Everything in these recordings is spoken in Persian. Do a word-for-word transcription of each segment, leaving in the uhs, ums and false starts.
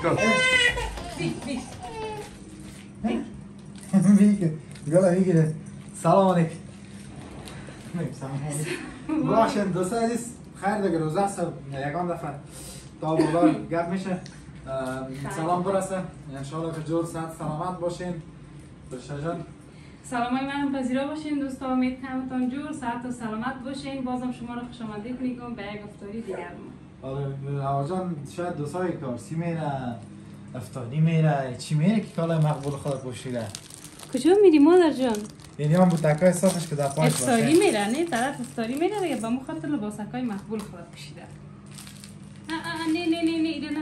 میگه گلا میگیره. سلام علیکم. سلام علیکم. باشن دوست عزیز خیر دیگه روز است یکان دفعه تا بالا گپ میشه. سلام برسه ان شاء الله که جور صحت سلامت باشین. برشا جان سلامای من پذیرا باشین دوستا، امید همتون جور صحت و سلامت باشین. بازم شما رو خوش آمدید میگم به یک افطاری دیگر. آره آقا جان شاید دوستای کارسی میره افطاری میره چی میره که کالا مقبول خود پوشیده. کجا میری مادر جان؟ یعنی هم بوتکای صافش که در پاش باشه. افطاری میره نه طرف افطاری میره دیگه به مخاطر لباسکای مقبول خود پوشیده. آ آ نه نه نه نه ایده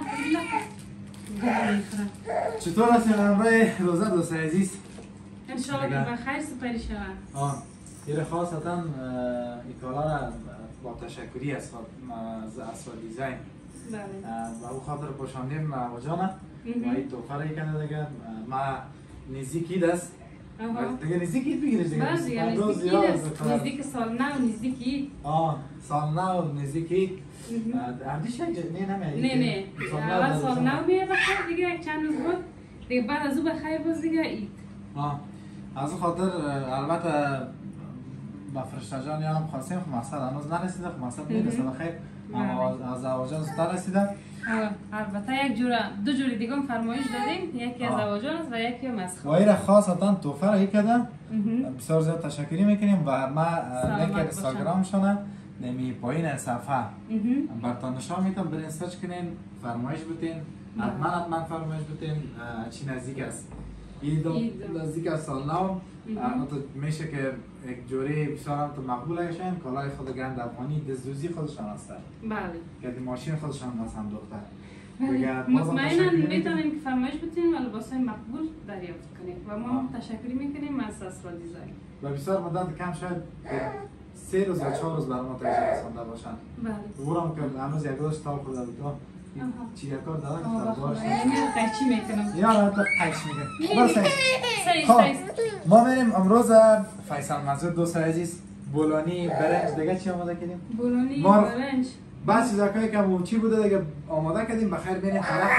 نه نه. چطور هستین امروز روزه دوست عزیز؟ ان شاء الله که بخیر سپری شوند. آه یه خاصتا ایکالا را با تشکری از از دیزاین بله و او خاطر پوشاندیم و جانه و این توفه را کنه دیگه ما نزدیکی دست دیگه نزدیکی بگیرش دیگه بله دیگه نزدیکی دست نزدیک سال نو نزدیکی آه سال نو نزدیکی اردیش نه نمیه نه نه اول سال نو میه بخیر دیگه یک چند روز بود دیگه بعد از او بخیر باز دیگه اید. آه از اون خاطر البته با فرشته جان یا هم خواستیم خب مقصد هنوز نرسیده خب مقصد میرسه بخیر اما از زواجان زودتر رسیده. البته یک جوره دو جوری دیگه هم فرمایش دادیم، یکی از زواجان است و یکی هم از خود. و ایره خاصتا توفه را کردم بسیار زیاد تشکری میکنیم و ما لینک اینستاگرام شونه نمی پایین صفحه براتون نشان میدم برین سرچ کنین فرمایش بتین حتما حتما فرمایش بتین چی نزدیک است عید نزدیک است سال نو میشه که یک جوری بسیار تو مقبول هستن کالای خود گند افغانی دزدوزی خودشان هستن. بله که ماشین خودشان هستن دختر. مطمئنا میتونیم که فرمایش بتونیم و لباسای مقبول دریافت کنیم و ما تشکری میکنیم از اسرا دیزاین. و بسیار مدت کم شاید سه روز یا چهار روز برای ما تجربه رسانده باشن. بله. بورم که هنوز یک روز تاپ خورده بود. چی یک کار داره که باشه. من قیچی میکنم. یا نه تو قیچ میکنم. برو سعی. سعی. ما میریم امروز فیصل منظور دوست عزیز بولانی برنج دیگه چی آماده کردیم؟ بولانی برنج. بعض چیزایی که مو چی بوده دیگه آماده کردیم بخیر ببینید طرف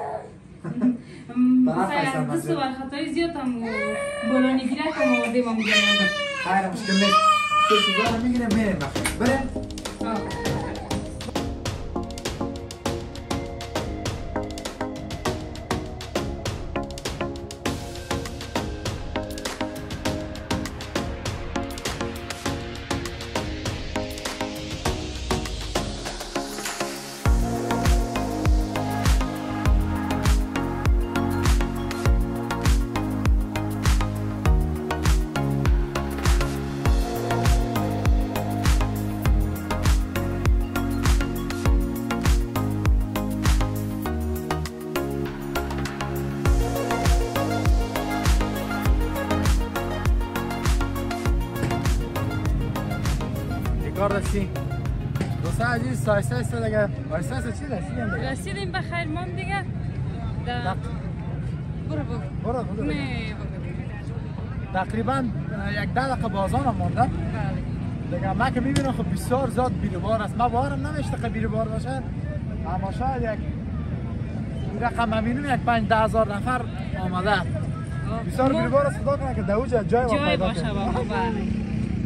طرف فیصل منظور. دست و خطای زیاد هم بولانی گیره که آماده ما میگیریم. خیر مشکل نیست. تو چیزا رو میگیریم میریم بخیر. بریم. کار رسی دوستا عزیز سایسته است دیگه سایسته است چی رسیدیم دیگه رسیدیم به خیر مام دیگه دا برو برو برو برو نه تقریبا یک ده دقیقه بازان هم مونده. بله دیگه ما که میبینم خب بسیار زیاد بیروبار است. ما بارم نمیشته که بیروبار باشه اما شاید یک رقم میبینیم یک پنج ده هزار نفر آمده بسیار بیروبار است. خدا کنه که دوجه جای ما جای پیدا باشه بابا. بله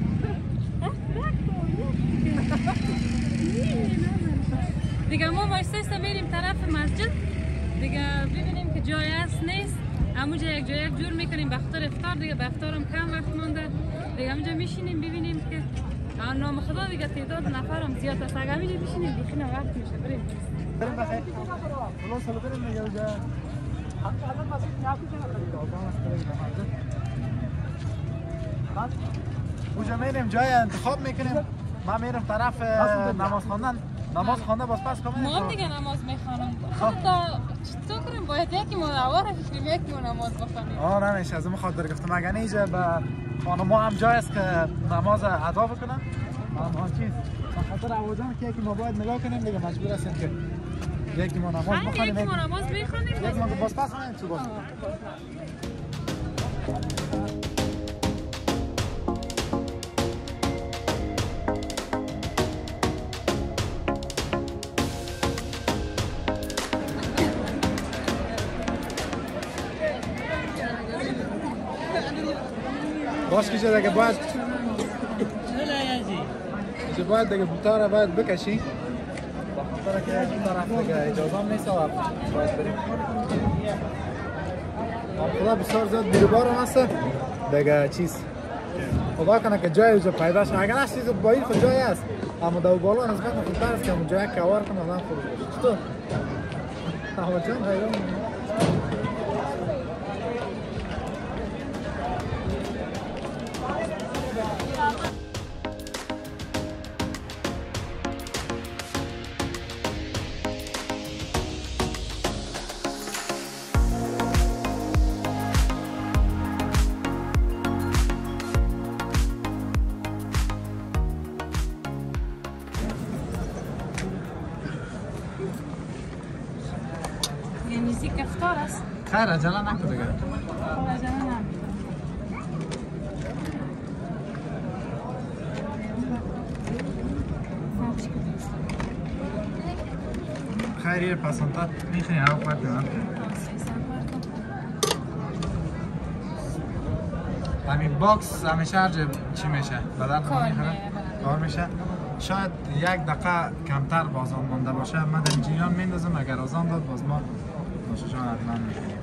دیگه ما وایسته است میریم طرف مسجد دیگه ببینیم که جای است نیست همونجا یک جای یک جور میکنیم به خاطر افطار دیگه به افطار هم کم وقت مونده دیگه همونجا میشینیم ببینیم که نام خدا دیگه تعداد نفر هم زیاد است اگه همینجا بشینیم بخینه وقت میشه. بریم بریم بخیر خلاص حالا بریم دیگه اونجا اونجا میریم جای انتخاب میکنیم. ما میرم طرف نماز خواندن نماز خوانده باز پس کامل ما هم دیگه نماز میخوانم خب چطور کنیم باید یکی ما نوار فکریم یکی ما نماز بخوانیم. آه نمیشه از اون خاطر گفتم اگر اینجا به خانم هم جای است که نماز ادا بکنن اما چیز به خاطر عوضان که یکی ما باید نگاه کنیم دیگه مجبور هستیم که یکی ما نماز بخوانیم یکی ما نماز بخوانیم یکی ما باز پس کنیم تو باز باش که دیگه باید چه باید دیگه بوتا را باید بکشی بخاطر که از اون طرف دیگه اجازه هم نیست و باید بریم. خدا بسیار زیاد بیروبار هم هست دیگه چیز خدا کنه که جای اونجا پیدا شد. اگر هست چیز با این خود جای هست اما دو بالا نسبت خودتر است که اون جای کوار کنه آدم خوب باشه. چطور؟ احمد جان حیران موزیک افطار است. خیر عجله نکن دیگه. خب عجله نکن. خیریه پسانتر میخونی هوا خواهد کنم. همین باکس همیشه هر جا چی میشه؟ بدن کار میشه. کار میشه. شاید یک دقیقه کمتر باز آن مانده باشه. من در جریان میندازم اگر از آن داد باز ما نوش جان حتما میکنیم.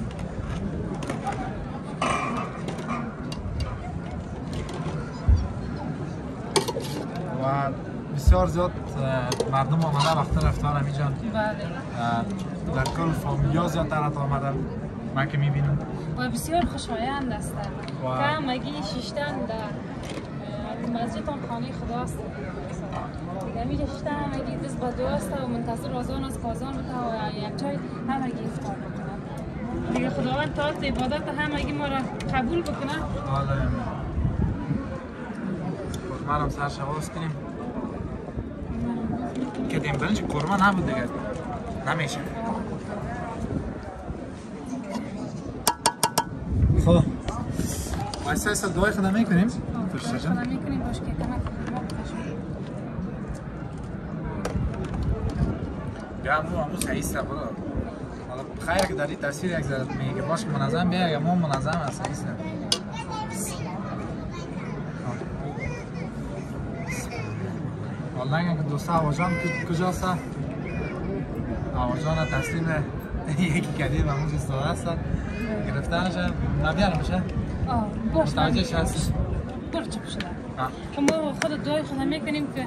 و بسیار زیاد مردم آمده وقت افطار همی جان. بله. در کل فامیلیا زیادتر آمدن. من که میبینم. و بسیار خوشایند است. که مگی شیشتن در مسجد آن خانه خداست. دیگه میشه شیشتن مگی دست با دواست و منتظر آزان از کازان بتا و یک جای همگی افطار بکنن. دیگه خداوند تا عبادت همگی ما را قبول بکنه. حالا ما هم سر شواز کنیم. که دیم برنج قرمه نبود دیگه. نمیشه. خب وایسا ایسا دوای خدا میکنیم فرشته جان؟ خدا میکنیم باش که کمک یا امو امو خیسته بلا حالا خیره که در این تصویر یک ذره میگه باش که منظم بیا یا ما منظم هست خیسته حالا نگم که دوسته آواجان کجاست؟ آواجان تسلیم یکی کدیر و همون جستاده هست گرفتنش نبیارم بشه؟ آه باش متوجهش هست؟ برو چپ شده ما خود دوی خدا میکنیم که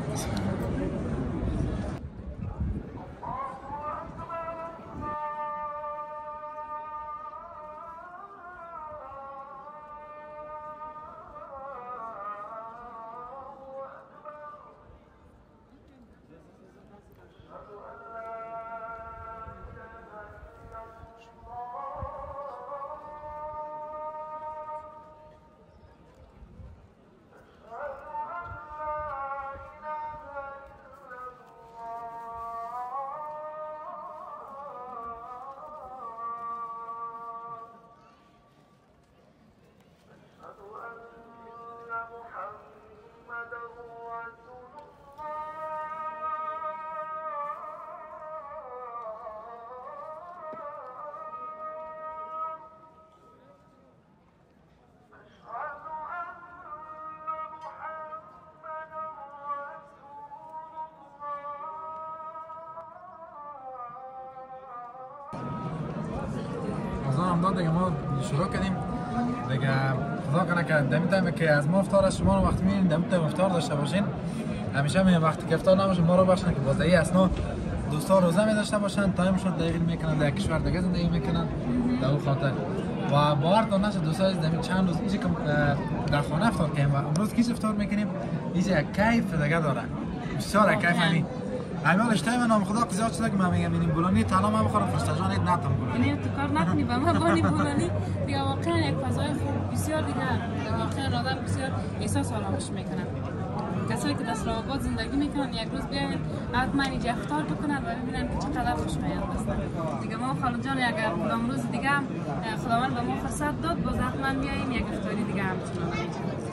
همدان دیگه ما شروع کردیم دیگه خدا کنه که دمی تایم که از ما افطار از شما رو وقتی میبینید دمی تایم افطار داشته باشین همیشه میگم وقتی که افطار نباشه ما رو بخشن که باز این اسنا دوستا روزه می داشته باشن تایمشون دقیق میکنن در کشور دیگه زندگی میکنن در اون خاطر و باورتون نشه دوستا از دمی چند روز اینجا که در خانه افطار کردیم و امروز کیش افطار میکنیم اینجا یک کیف دیگه داره بسیار کیف همین همین اشتای من نام خدا زیاد شده که من میگم این بولانی تنها من بخورم فرشته جان نتم بولانی یعنی تو کار نکنی با ما بانی بولانی دیگه واقعا یک فضای خوب بسیار دیگه واقعا آدم بسیار احساس آرامش میکنن کسایی که در اسلام‌آباد زندگی میکنن یک روز بیاین حتما اینجا افطار بکنن و ببینن که چقدر خوشمزه هستن دیگه ما خاله جان اگر کدام روز دیگه خداوند به ما فرصت داد باز حتما بیایم یک افطاری دیگه هم بکنیم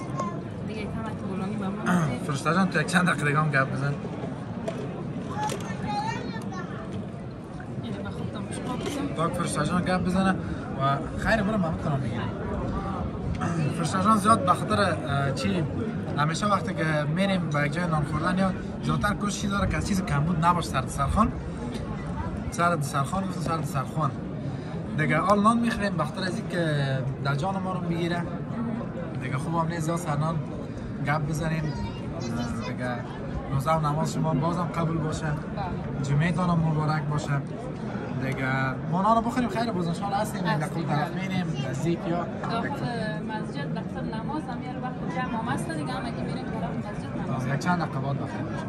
دیگه کمک بولانی با ما فرشته جان تو یک چند دقیقه هم گپ بزن تا فرشته جان گپ بزنه و خیر برم من کنم میگم فرشتجان زیاد به خاطر چی همیشه وقتی که میریم به یک جای نان خوردن یا زیادتر کوشش داره که از چیز کمبود نباشه سر دسترخوان. سر دسترخوان گفتم سر دسترخوان دیگه آل نان میخوریم به خاطر از اینکه در جان ما رو میگیره دیگه. خوب هم نیست زیاد سر نان گپ بزنیم دیگه. روزه و نماز شما بازم قبول باشه، جمعهتان هم مبارک باشه دیگه. ما نان رو بخوریم خیلی باز انشاءالله هستیم در کل طرف میریم نزدیک یا داخل مسجد داخل نماز هم یه وقت جمع هم هست دیگه. هم اگه میریم طرف مسجد نماز یک چند دقیقه بعد بخیر باشه.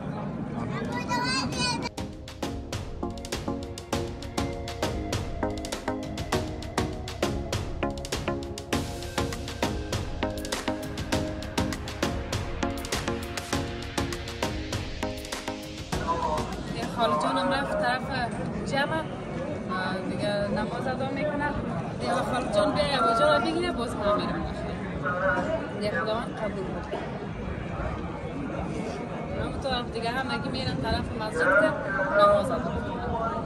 خاله جانم رفت طرف جمع دیگه نماز ادا میکنه دیگه. خاله جان بیا اجازه بگیره باز هم میرم دیگه. خداوند قبول کنه. همونطور دیگه هم اگه میرن طرف مسجد که نماز ادا میکنه.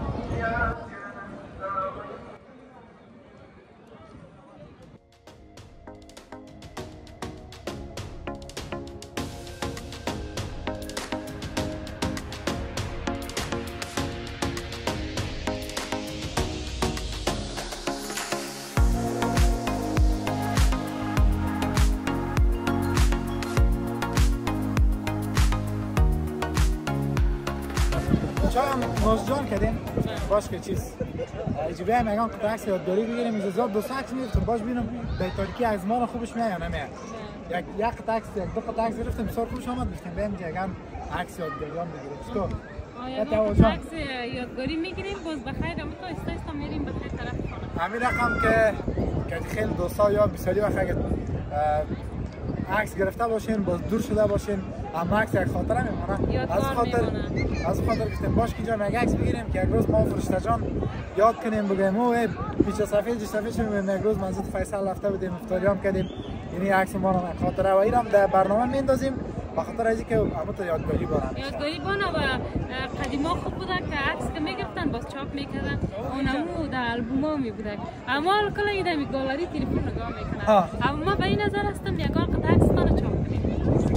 چایم نوشجان کردیم باش که چیز ایجابی هم اگه قطعه عکس یادگاری بگیریم از زیاد دوست عکس میگرفتم باش ببینم به تاریکی از ما خوبش میاد یا نمیاد. یک یک قطعه عکس یک دو قطعه عکس گرفتم بسیار خوبش آمد. گفتم بریم که اگر عکس یادگاری هم بگیریم. چطور؟ آیا عکس یادگاری میگیریم باز بخیر هم تو استا استا میریم بخیر طرف خانه. همین رقم که که خیلی دوستا یا بسیاری وقت اگه عکس گرفته باشین باز دور شده باشین اما عکس یک خاطره میمونه. از خاطر از خاطر گفتم باش که اینجا یک عکس بگیریم که یک روز ما فرشتجان یاد کنیم بگیم او پیچ سفید سفید شدیم یک روز منزل فیصل رفته بودیم افطاری هم کردیم. یعنی عکس ما رو خاطره و اینم در برنامه میندازیم به خاطر اینکه همون تو یادگاری بانه یادگاری بانه و قدیما خوب بوده که عکس که میگرفتن باز چاپ میکردن اونمو در البوما می بوده. اما کلا ایده می گالری تلفن نگاه میکنن. اما ما به این نظر هستم یگان قطعه عکس تان چاپ کنیم.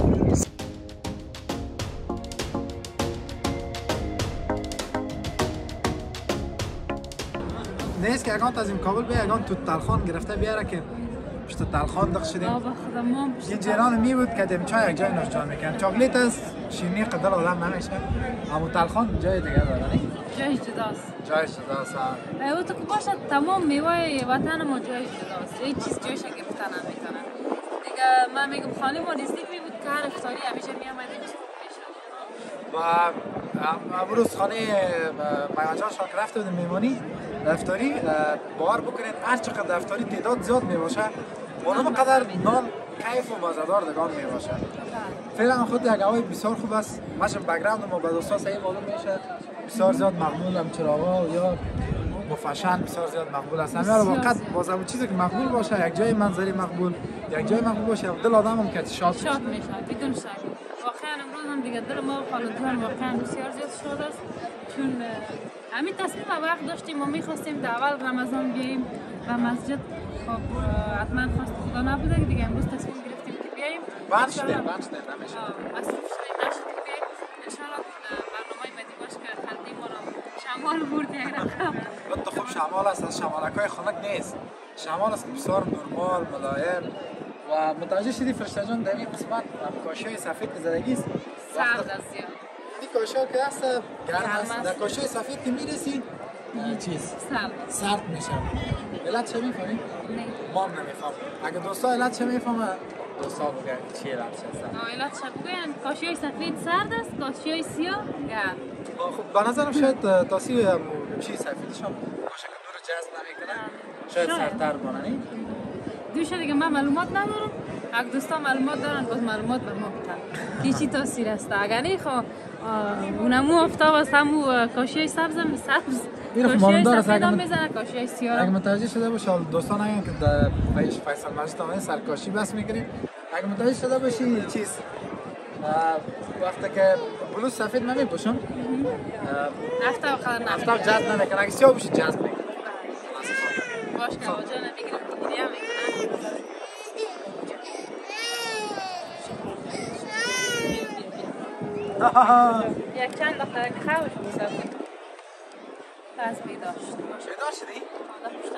نیست که اگان از این کابل بیا اگان تو تلخان گرفته بیاره که پشت تلخان دق شدیم. یه جیران می بود که دم چای یک جای نوشجان میکنن. چاکلیت است شیرینی قدر آدم نمیشه اما تلخان جای دیگه داره. جای جداست. جای جداست. او تو که باشه تمام میوه وطن ما جای جداست. یه چیز جایش گرفتن نمیکنن. دیگه من میگم خانه ما نزدیک می بود که هر افطاری همیشه میامدیم و امروز خانه میانجان شاکر رفته بودیم میمانی افطاری. باور بکنید هر چقدر افطاری تعداد زیاد میباشه اونم قدر نان کیف و مزه‌دار دگان میباشه. فعلا خود یک هوای بسیار خوب است. ماشم بک‌گراند ما به دوستا صحیح معلوم میشه. بسیار زیاد مقبول هم چراغا یا مفشن بسیار زیاد مقبول است. همین واقعا بازم چیزی که مقبول باشه یک جای منظری مقبول یک جای مقبول باشه دل آدم هم که شاد شاد میشه بدون شک. واقعا امروز هم دیگه دل ما خاله جان واقعا بسیار زیاد شاد است چون همین تصمیم وقت داشتیم ما می‌خواستیم در اول رمضان بیاییم و مسجد. خب حتما خواست خدا نبوده دیگه امروز تصمیم گرفتیم که بیاییم. بند شده بند شده نمیشه. مصروف شدیم نشد که بیاییم. انشاءالله برنامه بعدی باشه که خلدی ما رو شمال برد یک رقم. البته خوب شمال است از شمالکای خنک نیست. شمال است که بسیار نرمال ملایم و متوجه شدی فرشتجان در این قسمت کاشی‌های سفید زدگی است. سرد است زیاد. این کاشی‌ها که هست گرم است. در کاشی‌های سفید که میرسی چیز سرد سرد میشه. علت چه میفهمی؟ نه ما هم نمیفهم. اگه دوستا علت چه میفهمه دوستا بگه چی علت چه؟ آه علت چه بگن کاشی‌های سفید سرد است کاشی‌های سیاه گرم. خب به نظرم شاید تاسی چی سفیدشون باشه که نور جذب نمیکنه شاید سردتر بانه. دوشه دیگه من معلومات ندارم. اگه دوستا معلومات دارن باز معلومات به ما بدن که چی تاثیر است. اگر نه خب اونمو آفتاب است همو کاشی‌های سبز هم سبز کاشی‌های سفید هم میزنه کاشی‌های سیاه. اگه متوجه شده باشه دوستان اگه که در پیش فیصل مجید آمده سرکاشی بس میکنیم اگه متوجه شده باشی چیز وقتی که بلوز سفید نمیپوشم افتاب قدر نمیکنه افتاب جذب نمیکنه اگه سیاه باشی جذب میکنه باش که آجا نمیگیرم دیگری هم میکنه یک چند دختر خوش می‌سازم. پس بیدار شد. بیدار شدی؟ آدم پشت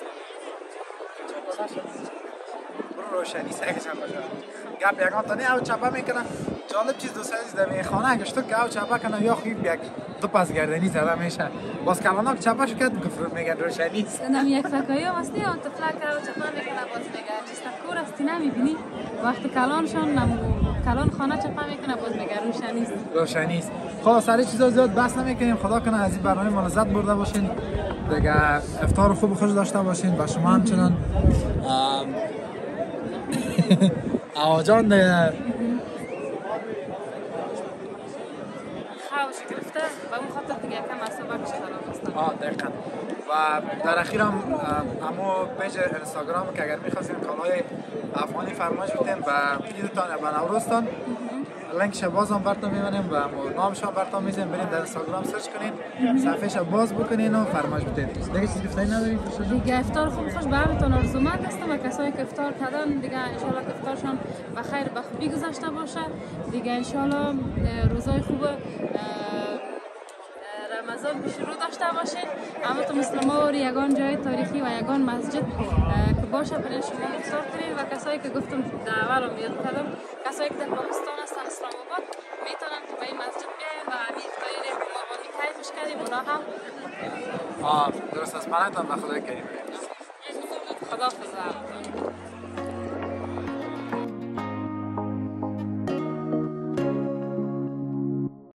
بیدار شد. برو روشنی سگشم باشه. گپ یکان تا نه او چپا میکنه. جالب چیز دو سایز در خانه اگه شد که او چپا کنه یا خوب یک دو پس گردنی زده میشه. باز کلانک چپا شو کرد گفت میگن روشنی است. نم یک فکایی هم هستی اون طفلک او چپا میکنه باز میگه چیز تکور هستی نمیبینی وقتی کلانشون نم کلان خانه چپا میکنه باز میگه روشنی است. روشنی است. خب سر چیزا زیاد بحث نمیکنیم. خدا کنه از این برنامه ما لذت برده باشین. دیگه افطار خوب خوش داشته باشین و شما همچنان آجان دیگه خوش گرفته و اون خاطر دیگه کم از صبح کش خراب هستم. آه دقیقا. و در اخیر هم امو پیج اینستاگرام که اگر میخواستین کالای افغانی فرمایش بتین و عیدتان و نوروزتان لینکش باز هم براتون می‌بریم و نامش هم براتون می‌ذاریم. برید در اینستاگرام سرچ کنین صفحه‌ش باز بکنین و فرمایش بدین. دیگه چیزی گفتنی نداری؟ دیگه افطار خوب خوش به همتون آرزومند هستم و کسایی که افطار کردن دیگه ان شاء الله افطارشون بخیر به خوبی گذشته باشه. دیگه ان شاء الله روزای خوب رمضان به شروع داشته باشین. اما تو مسلمان یگان جای تاریخی و یگان مسجد که باشه برای شما افطار کنین و کسایی که گفتم در اول هم یاد کردم کسایی که در پاکستان هستن اسلام آباد میتونن که به این مسجد بیاین و همین افطاری رو قربانی کیفش کنیم اونا هم. آه درست است. منتون به خدای کریم. خداحافظ.